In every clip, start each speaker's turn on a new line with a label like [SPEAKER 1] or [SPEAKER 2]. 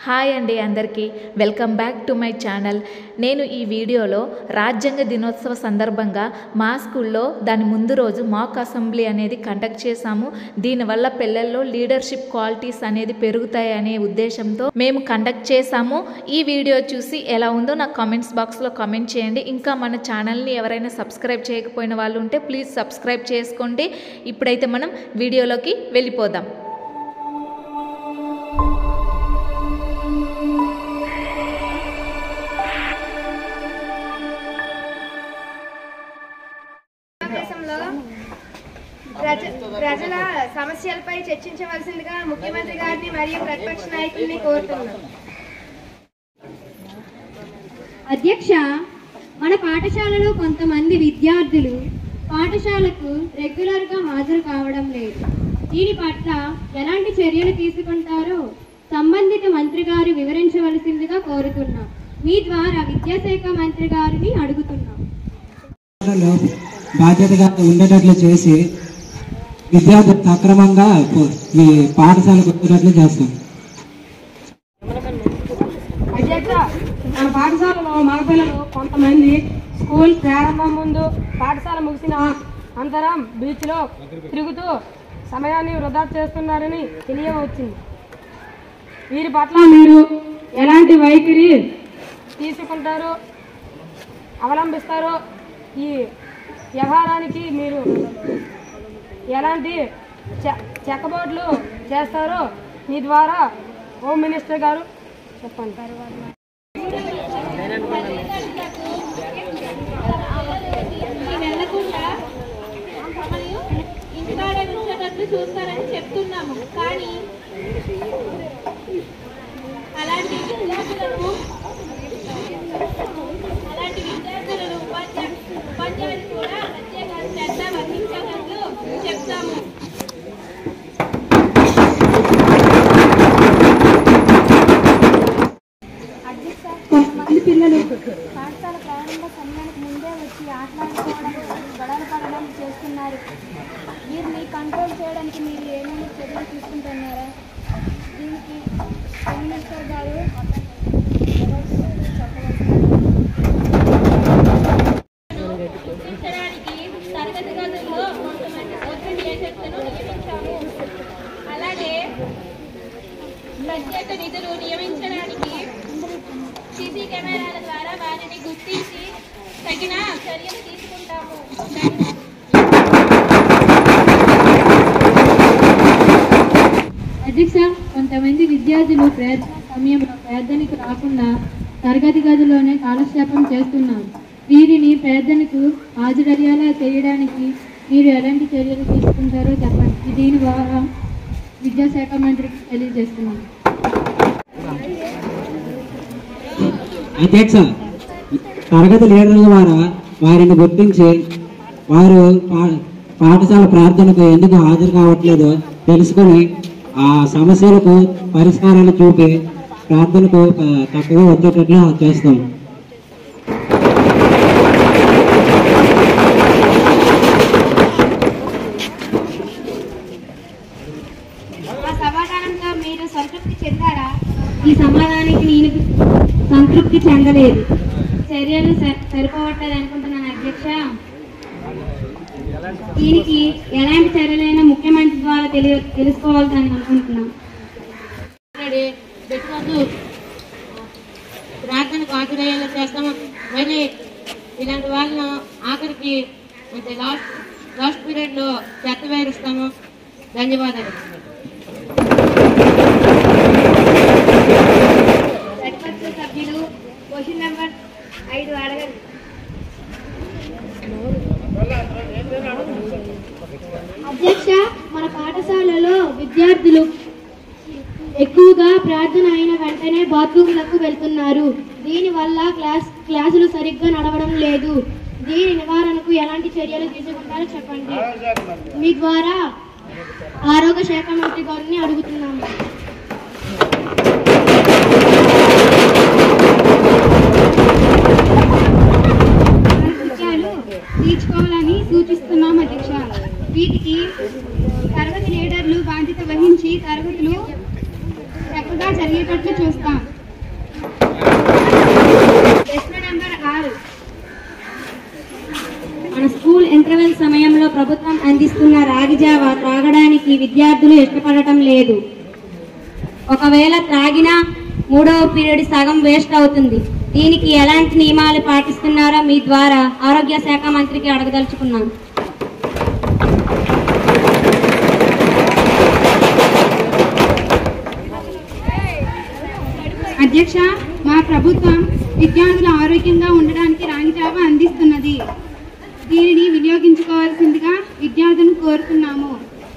[SPEAKER 1] Hi అండి అందరికీ welcome back to my channel. నేను ఈ వీడియోలో రాజ్యాంగ దినోత్సవ సందర్భంగా మా స్కూల్లో దాని ముందు రోజు మాక్ అసెంబ్లీ అనేది కండక్ట్ చేశాము. దీనివల్ల పిల్లల్లో లీడర్షిప్ క్వాలిటీస్ అనేది పెరుగుతాయి అనే ఉద్దేశంతో మేము కండక్ట్ చేశాము. ఈ వీడియో చూసి ఎలా ఉందో నాకు కామెంట్స్ బాక్స్లో కామెంట్ చేయండి. ఇంకా మన ఛానల్ని ఎవరైనా సబ్స్క్రైబ్ చేయకపోయిన వాళ్ళు ఉంటే ప్లీజ్ సబ్స్క్రైబ్ చేసుకోండి. ఇప్పుడైతే మనం వీడియోలోకి వెళ్ళిపోదాం.
[SPEAKER 2] ప్రజల సమస్యలపై చర్చించవలసిందిగా ముఖ్యమంత్రి గారిని మరియు ప్రతిపక్ష నాయకుల్ని కోరుతున్నాం.
[SPEAKER 3] అధ్యక్ష, మన పాఠశాలలో కొంతమంది విద్యార్థులు పాఠశాలకు రెగ్యులర్గా హాజరు కావడం లేదు. దీని పట్ల ఎలాంటి చర్యలు తీసుకుంటారో సంబంధిత మంత్రి గారు వివరించవలసిందిగా కోరుతున్నాం. మీ ద్వారా విద్యాశాఖ మంత్రి గారిని అడుగుతున్నాం.
[SPEAKER 4] బాధ్యతగా ఉండేటట్లు చేసి విద్యార్థులు సక్రమంగా ఈ పాఠశాలకు వచ్చేటట్లు చేస్తాం.
[SPEAKER 2] అధ్యక్ష, మన పాఠశాలలో మగపిల్లలు కొంతమంది స్కూల్ ప్రారంభం ముందు పాఠశాల ముగిసిన అంతరం బీచ్లో తిరుగుతూ సమయాన్ని వృధా చేస్తున్నారని తెలియవచ్చింది. వీరి పట్ల మీరు ఎలాంటి వైఖరి తీసుకుంటారో అవలంబిస్తారో, ఈ వ్యవహారానికి మీరు ఎలాంటి చెక్కబోర్డులు చేస్తారో మీ ద్వారా హోమ్ మినిస్టర్ గారు చెప్పండి.
[SPEAKER 5] వెళ్లకుండా ఇంటికాడ ఉంచేటట్లు చూస్తారని చెప్తున్నాము. కానీ అలాంటి విద్యార్థులను ఉపాధ్యాయులు కూడా ప్రత్యేక శ్రద్ధ వహించేటట్లు చెప్తాము.
[SPEAKER 3] కొంతమంది పిల్లలు
[SPEAKER 5] పాఠశాల ప్రారంభ సమయానికి ముందే వచ్చి ఆటలాడుకోవడం, గొడవలు పడడం చేస్తున్నారు. వీరిని కంట్రోల్ చేయడానికి మీరు ఏమైనా చర్యలు తీసుకుంటున్నారా? దీనికి హోమ్ మినిస్టర్ గారు గుర్తించడానికి తరగతి గదుల్లో కొంతమంది ఓపెన్ ఏజెంట్లను నియమించాము. అలాగే ప్రత్యేక నిధులు నియమించడానికి సీసీ కెమెరాల ద్వారా వారిని గుర్తించి తగిన చర్యలు తీసుకుంటాము.
[SPEAKER 3] అధ్యక్ష, కొంతమంది విద్యార్థులు ప్రార్థన సమయంలో ప్రార్థనకు రాకుండా తరగతి గదిలోనే కాలక్షేపం చేస్తున్నారు. వీరిని ప్రార్థనకు హాజరయ్యేలా చేయడానికి మీరు ఎలాంటి చర్యలు తీసుకుంటారో చెప్పండి. దీని ద్వారా విద్యాశాఖ మంత్రికి తెలియజేస్తున్నాను.
[SPEAKER 4] అధ్యక్ష, తరగతి లీడర్ల ద్వారా వారిని గుర్తించి వారు పాఠశాల ప్రార్థనకు ఎందుకు హాజరు కావట్లేదో తెలుసుకొని ఆ సమస్యలకు పరిష్కారాలు చూపి ప్రార్థనకు చక్కగా వచ్చేటట్లు చేస్తాం.
[SPEAKER 2] సమాధానంతో మీరు సంతృప్తి చెందారా?
[SPEAKER 3] ఈ సమాధానానికి నేను సంతృప్తి చెందలేదు. చర్యలు సరిపోవట్లేదు అనుకుంటున్నాను అధ్యక్ష. దీనికి ఎలాంటి చర్యలైనా ముఖ్యమంత్రి ద్వారా తెలుసుకోవాలని అనుకుంటున్నాం.
[SPEAKER 5] ప్రతిరోజు ప్రార్థనకు హాజరయ్యేలా చేస్తాము. మళ్ళీ ఇలాంటి వాళ్ళను ఆఖరికి అంటే లాస్ట్ పీరియడ్లో చెత్త వేరుస్తాము. ధన్యవాదాలు.
[SPEAKER 2] ప్రతిపక్ష సభ్యులు క్వశ్చన్ నెంబర్ 5 అడగండి.
[SPEAKER 3] అధ్యక్ష, మన పాఠశాలలో విద్యార్థులు ఎక్కువగా ప్రార్థన అయిన వెంటనే బాత్రూమ్లకు వెళ్తున్నారు. దీనివల్ల క్లాసులు సరిగ్గా నడవడం లేదు. దీని నివారణకు ఎలాంటి చర్యలు తీసుకుంటారో చెప్పండి. మీ ద్వారా ఆరోగ్య శాఖ మంత్రి గారిని అడుగుతున్నాము. తీర్చుకోవాలని సూచిస్తున్నాం అధ్యక్ష. వీటికి తరగతి లీడర్లు బాధ్యత వహించి తరగతులు చక్కగా జరిగేటట్టు
[SPEAKER 5] వరకు చూస్తాం.
[SPEAKER 2] ప్రశ్న నెంబర్ 6. మన స్కూల్ ఇంటర్వెల్ సమయంలో ప్రభుత్వం అందిస్తున్న రాగి జావ త్రాగడానికి విద్యార్థులు ఇష్టపడటం లేదు. ఒకవేళ త్రాగినా 3వ పీరియడ్ సగం వేస్ట్ అవుతుంది. దీనికి ఎలాంటి నియమాలు పాటిస్తున్నారో మీ ద్వారా ఆరోగ్య శాఖ మంత్రికి అడగదలుచుకున్నాను.
[SPEAKER 3] అధ్యక్ష, మా ప్రభుత్వం విద్యార్థులు ఆరోగ్యంగా ఉండడానికి రాగి జావ అందిస్తున్నది. దీనిని వినియోగించుకోవాల్సిందిగా విద్యార్థులను కోరుతున్నాము.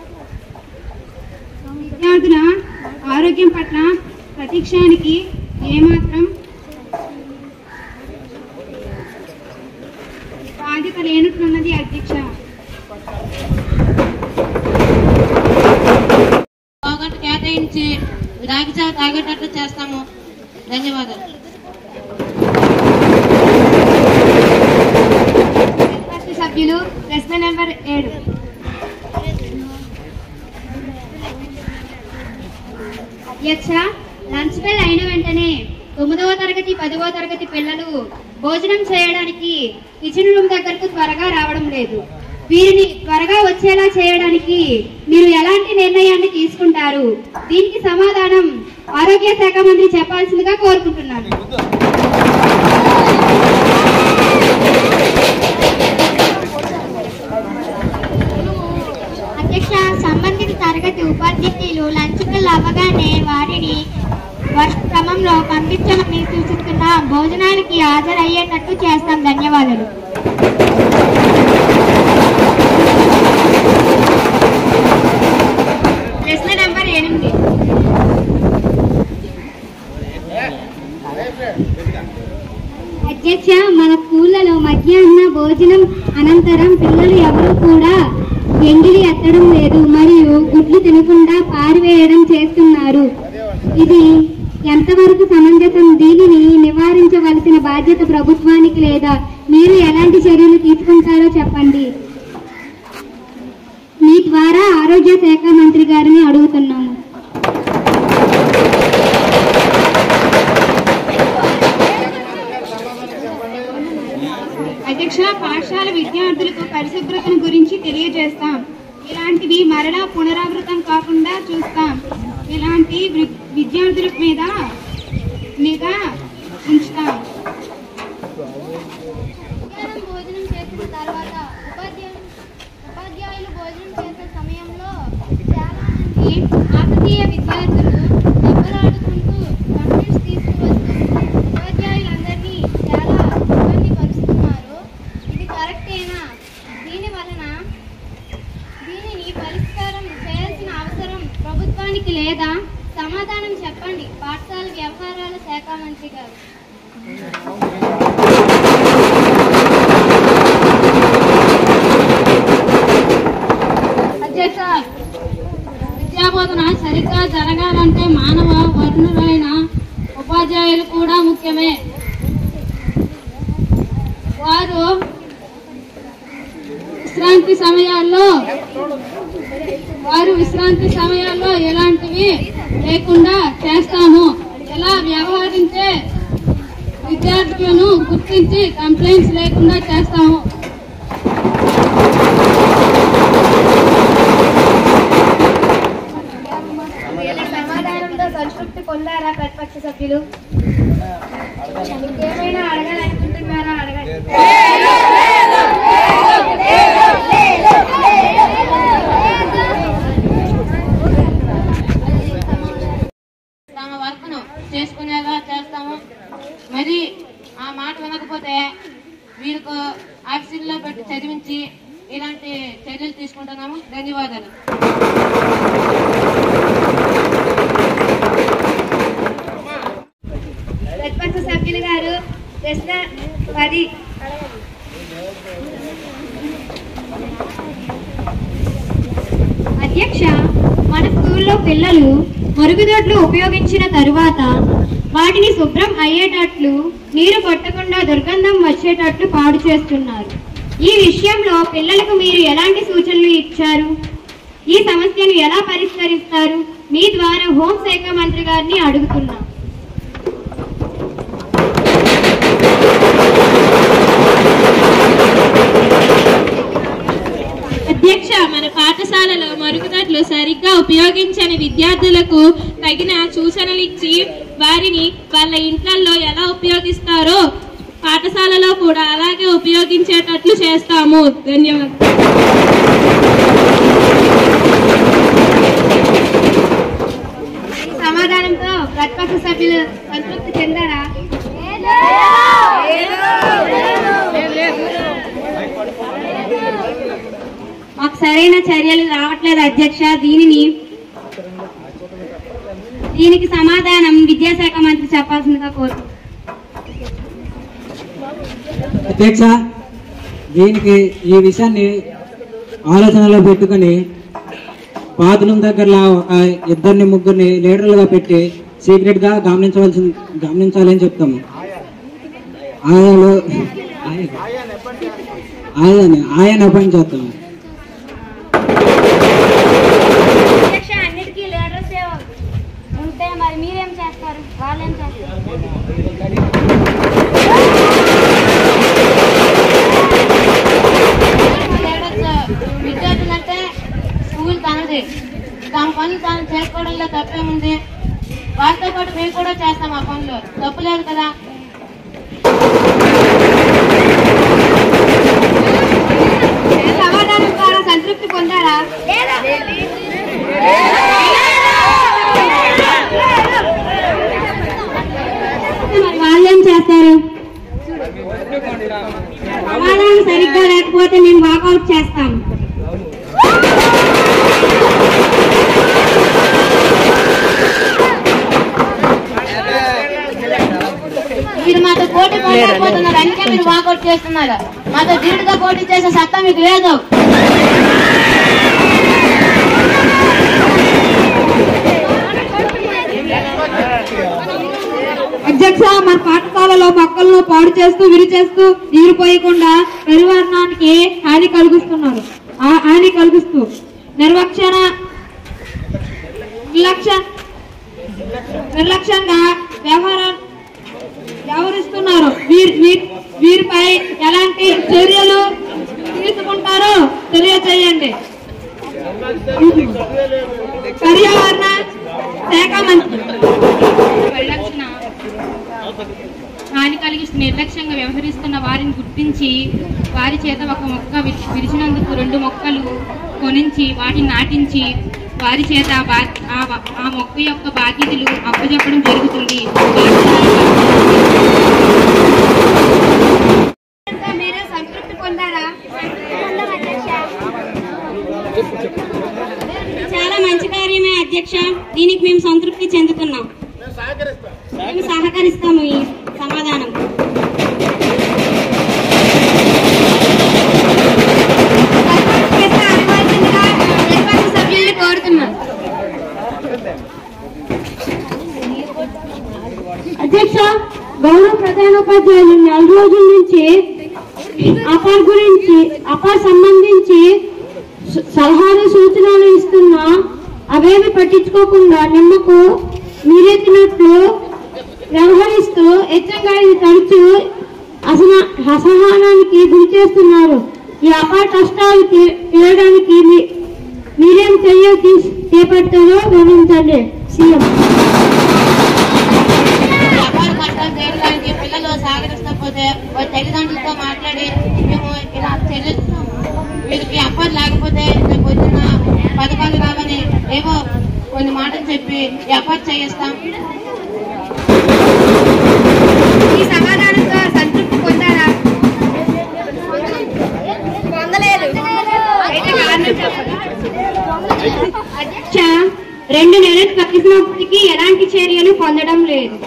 [SPEAKER 3] విద్యార్థుల ఆరోగ్యం పట్ల ప్రతి క్షణానికి ఏమాత్రం బాధ్యత లేనట్లున్నది అధ్యక్ష.
[SPEAKER 2] కేటాయించి రాగి జావ తాగేటట్లు చేస్తాము. ధన్యవాదాలు. సభ్యులు ప్రశ్న నెంబర్ 7.
[SPEAKER 5] అధ్యక్ష, లంచ్ బెల్ అయిన వెంటనే 9వ తరగతి 10వ తరగతి పిల్లలు భోజనం చేయడానికి కిచెన్ రూమ్ దగ్గరకు త్వరగా రావడం లేదు. వీరిని త్వరగా వచ్చేలా చేయడానికి మీరు ఎలాంటి నిర్ణయాన్ని తీసుకుంటారు? దీనికి సమాధానం ఆరోగ్య శాఖ మంత్రి చెప్పాల్సిందిగా కోరుకుంటున్నాను. అధ్యక్ష, సంబంధిత తరగతి ఉపాధ్యాయులు లంచ్ బెల్ అవ్వగానే వారిని వరుస క్రమంలో పంపించమని సూచిస్తున్న భోజనానికి హాజరయ్యేటట్టు చేస్తాం. ధన్యవాదాలు.
[SPEAKER 2] ప్రశ్న నెంబర్ 8.
[SPEAKER 5] అధ్యక్ష, మన స్కూళ్లలో మధ్యాహ్న భోజనం అనంతరం పిల్లలు ఎవరు కూడా ఎంగిలి ఎత్తడం లేదు మరియు గుడ్లు తినకుండా పారివేయడం చేస్తున్నారు. ఇది ఎంతవరకు సమంజసం? దీనిని నివారించవలసిన బాధ్యత ప్రభుత్వానికి లేదా మీరు ఎలాంటి చర్యలు తీసుకుంటారో చెప్పండి. మీ ద్వారా ఆరోగ్య శాఖ మంత్రి గారిని అడుగుతున్నాము.
[SPEAKER 3] అధ్యక్ష, పాఠశాల విద్యార్థులకు పరిశుభ్రతను గురించి తెలియజేస్తాం. ఇలాంటివి మరలా పునరావృతం కాకుండా చూస్తాం. ఇలాంటి విద్యార్థుల మీద నిఘా ఉంచుతాం.
[SPEAKER 5] భోజనం చేసిన తర్వాత ఉపాధ్యాయులు భోజనం చేసే సమయంలో చాలా మంది కాకతీయ విద్యార్థులు దెబ్బలాడుకుంటూ కంప్లైంట్స్ తీసుకువస్తూ ఉపాధ్యాయులందరినీ చాలా ఇబ్బంది పరుస్తున్నారు. ఇది కరెక్టేనా? దీనిని పరిష్కారం చేయాల్సిన అవసరం ప్రభుత్వానికి లేదా? సమాధానం చెప్పండి పాఠశాల వ్యవహారాల శాఖ మంత్రి గారు.
[SPEAKER 3] అధ్యక్ష, విద్యాబోధన సరిగ్గా జరగాలంటే మానవ వనరులైన ఉపాధ్యాయులు కూడా ముఖ్యమే. వారు విశ్రాంతి సమయాల్లో ఎలాంటివి లేకుండా చేస్తాము. ఎలా వ్యవహరించే విద్యార్థులను గుర్తించి కంప్లైంట్స్ లేకుండా చేస్తాము.
[SPEAKER 2] సమాధానంతో సంతృప్తి పొందారా ప్రతిపక్ష సభ్యులు? ఏమైనా అడగాలనుకుంటున్నారా? అడగండి.
[SPEAKER 3] తమ వర్క్ను చేసుకునేలా చేస్తాము. మరి ఆ మాట వినకపోతే వీరికి ఆఫీసుల్లో పెట్టి చదివించి ఇలాంటి చర్యలు తీసుకుంటున్నాము. ధన్యవాదాలు.
[SPEAKER 2] ప్రతిపక్ష సభ్యులు గారు ప్రశ్న 10.
[SPEAKER 5] అధ్యక్ష, మన స్కూల్లో పిల్లలు మరుగుదొడ్లు ఉపయోగించిన తరువాత వాటిని శుభ్రం అయ్యేటట్లు నీరు కొట్టకుండా దుర్గంధం వచ్చేటట్లు పాడు చేస్తున్నారు. ఈ విషయంలో పిల్లలకు మీరు ఎలాంటి సూచనలు ఇచ్చారు? ఈ సమస్యను ఎలా పరిష్కరిస్తారు? మీ ద్వారా హోంశాఖ మంత్రి గారిని అడుగుతున్నాం.
[SPEAKER 6] వనరులు సరిగ్గా ఉపయోగించని విద్యార్థులకు తగిన సూచనలు ఇచ్చి వారిని వాళ్ళ ఇంట్లలో ఎలా ఉపయోగిస్తారో పాఠశాలలో కూడా అలాగే ఉపయోగించేటట్లు చేస్తాము. ధన్యవాదాలు.
[SPEAKER 2] సమాధానంతో ప్రతిపక్ష సభ్యులు సంతృప్తి చెందారా? మాకు సరైన చర్యలు రావట్లేదు అధ్యక్ష. దీనికి సమాధానం విద్యాశాఖ మంత్రి చెప్పాల్సిందిగా కోరుతున్నాను.
[SPEAKER 4] అధ్యక్ష, దీనికి ఈ విషయాన్ని ఆలోచనలో పెట్టుకుని బాత్రూమ్ దగ్గర ఒక ఇద్దరిని ముగ్గురిని లీడర్లుగా పెట్టి సీక్రెట్ గా గమనించాలని చెప్తాము. ఆయన అపాయింట్ చేస్తాము.
[SPEAKER 5] అన్నిటికీ లీడర్స్ ఉంటే మరి మీరేం చేస్తారు? వాళ్ళేం చేస్తారు?
[SPEAKER 2] విద్యార్థులంటే స్కూల్ తనది, తమ పనులు తాను చేసుకోవడంలో తప్పేముంది? వాళ్ళతో పాటు మేము కూడా చేస్తాం ఆ పనులు, తప్పులేదు కదా. సమాధానం ద్వారా సంతృప్తి పొందారా? మరి వాళ్ళేం చేస్తారు? సమాధానం సరిగ్గా లేకపోతే మేము వాకౌట్ చేస్తాం. మీరు మాతో పోటీ పడలేకపోతున్నారు, అందుకే మీరు వాకౌట్ చేస్తున్నారు. మాతో ధీటుగా పోటీ చేసే సత్తా మీకు లేదు. అధ్యక్ష, మన పాఠశాలలో మొక్కలను పాడు చేస్తూ విరిచేస్తూ నీరు పోయకుండా పర్యావరణానికి హాని కలిగిస్తూ నిర్లక్ష్యంగా వ్యవహరిస్తున్నారు. వీరిపై ఎలాంటి చర్యలు తీసుకుంటారో తెలియజేయండి. పర్యావరణ శాఖ మంత్రి.
[SPEAKER 6] హాని కలిగిస్తూ నిర్లక్ష్యంగా వ్యవహరిస్తున్న వారిని గుర్తించి వారి చేత ఒక మొక్క విరిచినందుకు 2 మొక్కలు కొనించి వాటిని నాటించి వారి చేత ఆ మొక్క యొక్క బాధ్యతలు అప్పచెప్పడం జరుగుతుంది.
[SPEAKER 2] మీరు సంతృప్తి పొందారా? చాలా మంచి కార్యమే అధ్యక్ష. దీనికి మేము సంతృప్తి చెందుతున్నాం. మేము సహకరిస్తాము ఈ సమాధానం. సభ్యుల్ని కోరుతున్నాం.
[SPEAKER 3] అధ్యక్ష, గౌరవ ప్రధానోపాధ్యాయులు 4 రోజుల నుంచి అపార్ సంబంధించి సలహాలు సూచనలు ఇస్తున్నా అవేమి పట్టించుకోకుండా నిమ్మకు మీరెత్తినట్లు వ్యవహరిస్తూ హెచ్చంగా ఇది తరచు అసహనానికి గురి చేస్తున్నారు. ఈ అపార్ కష్టాలు తీరడానికి మీరేం చర్యలు చేపడతారో వివరించండి. సీఎం.
[SPEAKER 2] పిల్లలు సహకరిస్తకపోతే తల్లిదండ్రులతో మాట్లాడి మేము ఇలా వీరికి అప్పారు లేకపోతే పొద్దున్న పథకాలు కావని ఏవో కొన్ని మాటలు చెప్పి అప్పారు చేయిస్తాం. ఈ సమాధానంతో సంతృప్తి పొందారా? పొందలేదు. అధ్యక్ష, 2 నెలలు తగ్గినప్పటికీ ఎలాంటి చర్యలు పొందడం లేదు.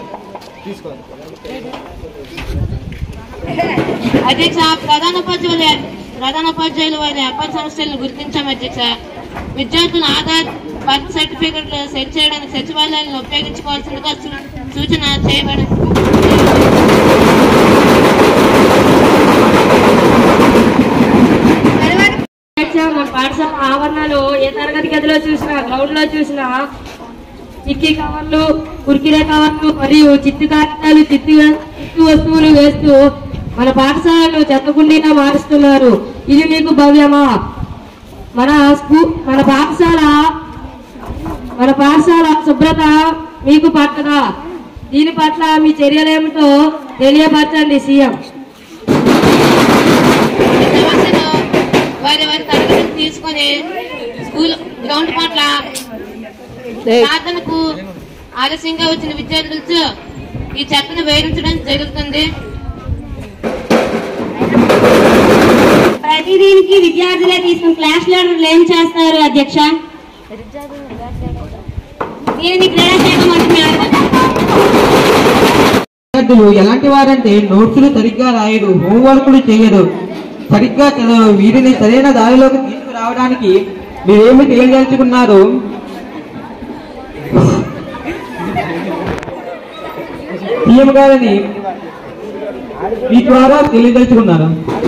[SPEAKER 2] అధ్యక్ష, ప్రధానోపాధ్యాయులు వారి అపార సమస్యలను గుర్తించాం అధ్యక్ష. విద్యార్థుల ఆధార్, బర్త్ సర్టిఫికెట్లు సెట్ చేయడానికి సచివాలయాలను ఉపయోగించుకోవాల్సిందిగా సూచన చేయబడింది.
[SPEAKER 3] మన పాఠశాల ఆవరణలో ఏ తరగతి గదిలో చూసినా, గ్రౌండ్ లో చూసినా చిక్కీ కవర్లు, కుర్కిరే కవర్లు మరియు చిత్తు కాగితాలు, చిత్తు వస్తువులు వేస్తూ మన పాఠశాలను చెత్తకుండీగా మారుస్తున్నారు. ఇది మీకు భవ్యమా?
[SPEAKER 2] మన పాఠశాల శుభ్రత మీకు పట్టదా? దీని పట్ల మీ చర్యలేమిటో తెలియపరచండి సీఎం.
[SPEAKER 6] వారి తరగతులు తీసుకొని స్కూల్ గ్రౌండ్ పట్ల సాధనకు ఆలస్యంగా వచ్చిన విద్యార్థులతో ఈ చెత్తను వేయించడం జరుగుతుంది.
[SPEAKER 2] ప్రతిదీనికి విద్యార్థులే తీసుకుని క్లాస్ లీడర్లు ఏం చేస్తారు అధ్యక్ష? దీనిని క్రీడాశాఖ
[SPEAKER 4] విద్యార్థులు ఎలాంటి వారంటే నోట్సులు సరిగ్గా రాయరు, హోంవర్క్లు చేయరు, సరిగ్గా చదవరు. వీరిని సరైన దారిలోకి తీసుకురావడానికి మీరేమి తెలియదలుచుకున్నారు? సీఎం గారిని మీ ద్వారా తెలియదలుచుకున్నారు.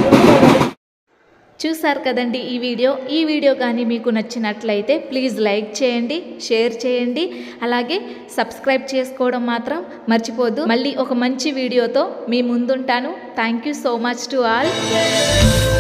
[SPEAKER 1] చూసారు కదండి ఈ వీడియో కానీ మీకు నచ్చినట్లయితే ప్లీజ్ లైక్ చేయండి, షేర్ చేయండి, అలాగే సబ్స్క్రైబ్ చేసుకోవడం మాత్రం మర్చిపోద్దు. మళ్ళీ ఒక మంచి వీడియోతో మీ ముందుంటాను. Thank you so much to all.